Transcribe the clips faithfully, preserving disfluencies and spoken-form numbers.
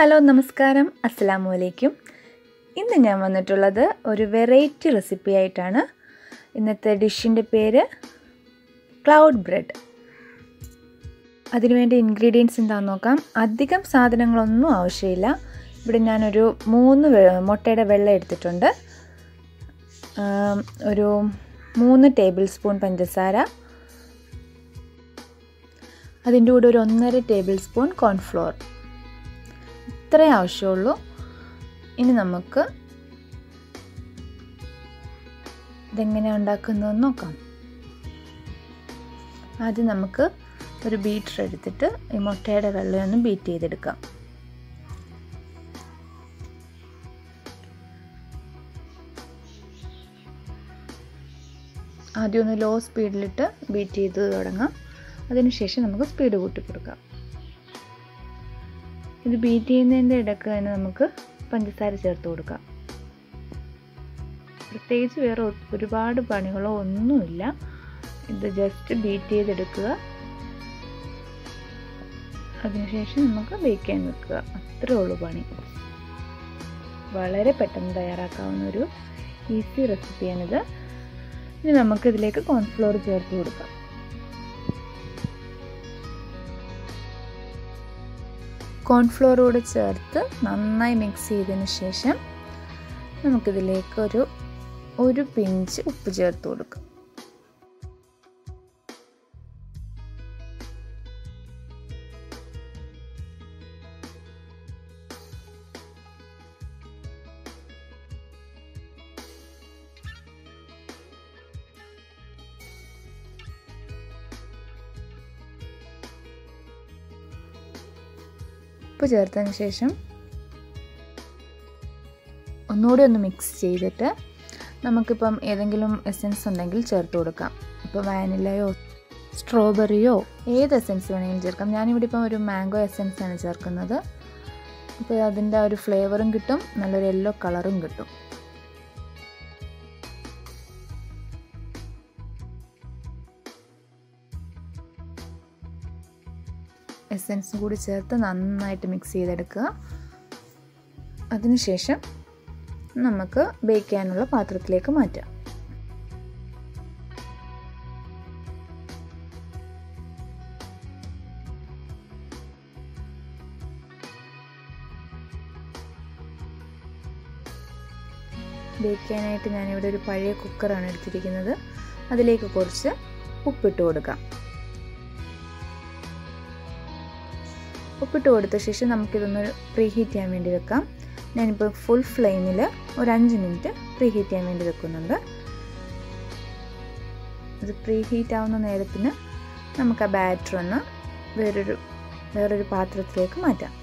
Hello നമസ്കാരം അസ്സലാമു അലൈക്കും. ഇന്ന് ഞാൻ വന്നിട്ടുള്ളത് ഒരു വെറൈറ്റി റെസിപ്പി ആയിട്ടാണ്. ഇന്നത്തെ ഡിഷിൻ്റെ പേര് ക്ലൗഡ് ബ്രെഡ്. അതിനുവേണ്ടി ഇൻഗ്രീഡിയൻസ് എന്താണെന്ന് നോക്കാം. അധികം സാധനങ്ങളൊന്നും ആവശ്യമില്ല. ഇവിടെ ഞാനൊരു മൂന്ന് മുട്ടയുടെ വെള്ള എടുത്തിട്ടുണ്ട്, ഒരു മൂന്ന് ടേബിൾ സ്പൂൺ പഞ്ചസാര, അതിൻ്റെ കൂടെ ഒരു ഒന്നര ടേബിൾ സ്പൂൺ കോൺഫ്ലോർ, ഇത്രേ ആവശ്യമുള്ളൂ. ഇനി നമുക്ക് ഇതെങ്ങനെയാണ് ഉണ്ടാക്കുന്നതെന്ന് നോക്കാം. ആദ്യം നമുക്ക് ഒരു ബീറ്റർ എടുത്തിട്ട് ഈ മുട്ടയുടെ വെള്ളം ഒന്ന് ബീറ്റ് ചെയ്തെടുക്കാം. ആദ്യം ഒന്ന് ലോ സ്പീഡിലിട്ട് ബീറ്റ് ചെയ്ത് തുടങ്ങാം. അതിനുശേഷം നമുക്ക് സ്പീഡ് കൂട്ടി കൊടുക്കാം. ഇത് ബീറ്റ് ചെയ്യുന്നതിൻ്റെ ഇടയ്ക്ക് തന്നെ നമുക്ക് പഞ്ചസാര ചേർത്ത് കൊടുക്കാം. പ്രത്യേകിച്ച് വേറെ ഒരുപാട് പണികളോ ഒന്നുമില്ല. ഇത് ജസ്റ്റ് ബീറ്റ് ചെയ്തെടുക്കുക, അതിനുശേഷം നമുക്ക് ബേക്ക് ചെയ്യാൻ വെക്കുക. അത്രേ ഉള്ളൂ പണി. വളരെ പെട്ടെന്ന് തയ്യാറാക്കാവുന്ന ഒരു ഈസി റെസിപ്പിയാണിത്. ഇനി നമുക്കിതിലേക്ക് കോൺഫ്ലോർ ചേർത്ത് കൊടുക്കാം. കോൺഫ്ലോറോട് ചേർത്ത് നന്നായി മിക്സ് ചെയ്തതിന് ശേഷം നമുക്കിതിലേക്ക് ഒരു ഒരു പിഞ്ച് ഉപ്പ് ചേർത്ത് കൊടുക്കാം. ഉപ്പ് ചേർത്തതിന് ശേഷം ഒന്നുകൂടി ഒന്ന് മിക്സ് ചെയ്തിട്ട് നമുക്കിപ്പം ഏതെങ്കിലും എസൻസ് ഉണ്ടെങ്കിൽ ചേർത്ത് കൊടുക്കാം. ഇപ്പോൾ വാനിലയോ സ്ട്രോബെറിയോ ഏത് എസൻസ് വേണമെങ്കിലും ചേർക്കാം. ഞാനിവിടെ ഇപ്പം ഒരു മാംഗോ എസൻസാണ് ചേർക്കുന്നത്. അപ്പോൾ അതിൻ്റെ ഒരു ഫ്ലേവറും കിട്ടും, നല്ലൊരു യെല്ലോ കളറും കിട്ടും. എസൻസും കൂടി ചേർത്ത് നന്നായിട്ട് മിക്സ് ചെയ്തെടുക്കുക. അതിനുശേഷം നമുക്ക് ബേക്ക് ചെയ്യാനുള്ള പാത്രത്തിലേക്ക് മാറ്റാം. ബേക്ക് ചെയ്യാനായിട്ട് ഞാനിവിടെ ഒരു പഴയ കുക്കറാണ് എടുത്തിരിക്കുന്നത്. അതിലേക്ക് കുറച്ച് ഉപ്പിട്ട് കൊടുക്കാം. ഉപ്പിട്ട് കൊടുത്ത ശേഷം നമുക്കിതൊന്ന് പ്രീ ഹീറ്റ് ചെയ്യാൻ വേണ്ടി വെക്കാം. ഞാനിപ്പോൾ ഫുൾ ഫ്ലെയിമിൽ ഒരു അഞ്ച് മിനിറ്റ് പ്രീ ഹീറ്റ് ചെയ്യാൻ വേണ്ടി വെക്കുന്നുണ്ട്. ഇത് പ്രീ ഹീറ്റ് ആവുന്ന നേരത്തിന് നമുക്ക് ആ ബാറ്റർ ഒന്ന് വേറൊരു വേറൊരു പാത്രത്തിലേക്ക് മാറ്റാം.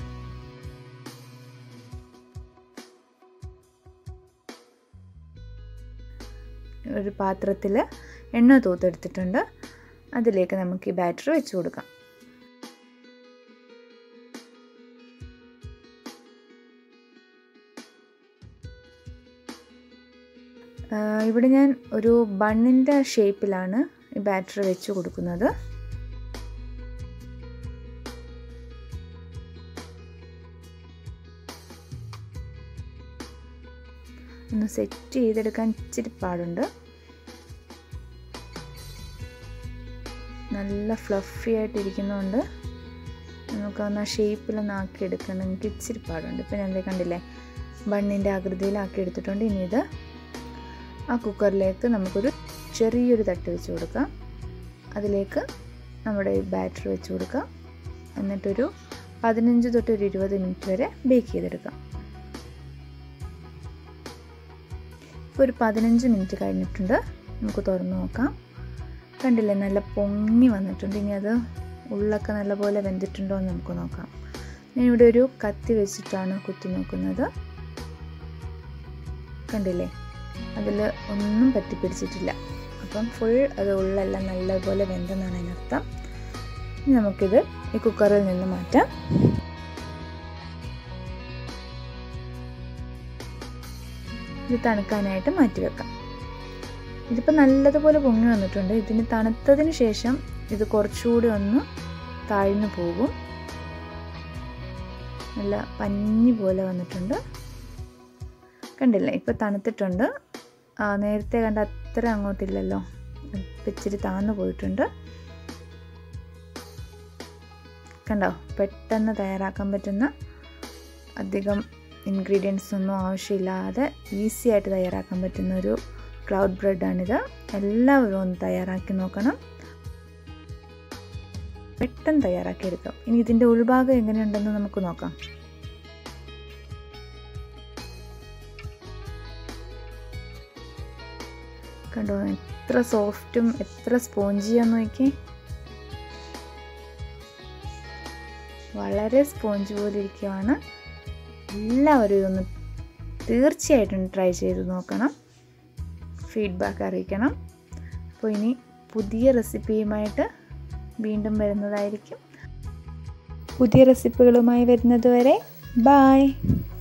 ഒരു പാത്രത്തിൽ എണ്ണ തൂത്തെടുത്തിട്ടുണ്ട്. അതിലേക്ക് നമുക്ക് ഈ ബാറ്റർ വെച്ച് കൊടുക്കാം. ഇവിടെ ഞാൻ ഒരു ബണ്ണിൻ്റെ ഷേപ്പിലാണ് ഈ ബാറ്റർ വെച്ച് കൊടുക്കുന്നത്. ഒന്ന് സെറ്റ് ചെയ്തെടുക്കാൻ ഇച്ചിരി പാടുണ്ട്. നല്ല ഫ്ലഫി ആയിട്ടിരിക്കുന്നതുകൊണ്ട് നമുക്കൊന്ന് ആ ഷേപ്പിലൊന്ന് ആക്കി എടുക്കണമെങ്കിൽ ഇച്ചിരി പാടുണ്ട്. ഇപ്പം ഞാൻ കണ്ടില്ലേ, ബണ്ണിൻ്റെ ആകൃതിയിലാക്കി എടുത്തിട്ടുണ്ട്. ഇനി ഇത് ആ കുക്കറിലേക്ക് നമുക്കൊരു ചെറിയൊരു തട്ട് വെച്ച് കൊടുക്കാം. അതിലേക്ക് നമ്മുടെ ഈ ബാറ്റർ വെച്ച് കൊടുക്കാം. എന്നിട്ടൊരു പതിനഞ്ച് തൊട്ട് ഒരു ഇരുപത് മിനിറ്റ് വരെ ബേക്ക് ചെയ്തെടുക്കാം. ഇപ്പോൾ ഒരു പതിനഞ്ച് മിനിറ്റ് കഴിഞ്ഞിട്ടുണ്ട്. നമുക്ക് തുറന്ന് നോക്കാം. കണ്ടില്ലേ, നല്ല പൊങ്ങി വന്നിട്ടുണ്ട്. ഇനി അത് ഉള്ളൊക്കെ നല്ലപോലെ വെന്തിട്ടുണ്ടോ എന്ന് നമുക്ക് നോക്കാം. ഞാനിവിടെ ഒരു കത്തി വെച്ചിട്ടാണ് കുത്തി നോക്കുന്നത്. കണ്ടില്ലേ, അതിൽ ഒന്നും പറ്റിപ്പിടിച്ചിട്ടില്ല. അപ്പം ഫുൾ അത് ഉള്ളെല്ലാം നല്ലപോലെ വെന്തെന്നാണ് അതിനർത്ഥം. ഇനി നമുക്കിത് ഈ കുക്കറിൽ നിന്ന് മാറ്റാം. ഇത് തണുക്കാനായിട്ട് മാറ്റി വെക്കാം. ഇതിപ്പോൾ നല്ലതുപോലെ പൊങ്ങി വന്നിട്ടുണ്ട്. ഇതിന് തണുത്തതിന് ശേഷം ഇത് കുറച്ചുകൂടി ഒന്ന് താഴ്ന്നു പോകും. നല്ല പഞ്ഞി പോലെ വന്നിട്ടുണ്ട്. കണ്ടില്ലേ, ഇപ്പോൾ തണുത്തിട്ടുണ്ട്. നേരത്തെ കണ്ട അത്ര അങ്ങോട്ടില്ലല്ലോ, ഇച്ചിരി താന്നു പോയിട്ടുണ്ട്. കണ്ടോ, പെട്ടെന്ന് തയ്യാറാക്കാൻ പറ്റുന്ന, അധികം ഇൻഗ്രീഡിയൻസ് ഒന്നും ആവശ്യമില്ലാതെ ഈസി ആയിട്ട് തയ്യാറാക്കാൻ പറ്റുന്ന ഒരു ക്ലൗഡ് ബ്രെഡാണിത്. എല്ലാവരും ഒന്ന് തയ്യാറാക്കി നോക്കണം. പെട്ടെന്ന് തയ്യാറാക്കിയെടുക്കാം. ഇനി ഇതിൻ്റെ ഉൾഭാഗം എങ്ങനെയുണ്ടെന്ന് നമുക്ക് നോക്കാം. കണ്ടോ, എത്ര സോഫ്റ്റും എത്ര സ്പോഞ്ചിയാന്ന് നോക്കി. വളരെ സ്പോഞ്ച് പോലെ ഇരിക്കുകയാണ്. എല്ലാവരും ഇതൊന്ന് തീർച്ചയായിട്ടും ട്രൈ ചെയ്ത് നോക്കണം. ഫീഡ്ബാക്ക് അറിയിക്കണം. അപ്പോൾ ഇനി പുതിയ റെസിപ്പിയുമായിട്ട് വീണ്ടും വരുന്നതായിരിക്കും. പുതിയ റെസിപ്പികളുമായി വരുന്നത് വരെ ബൈ.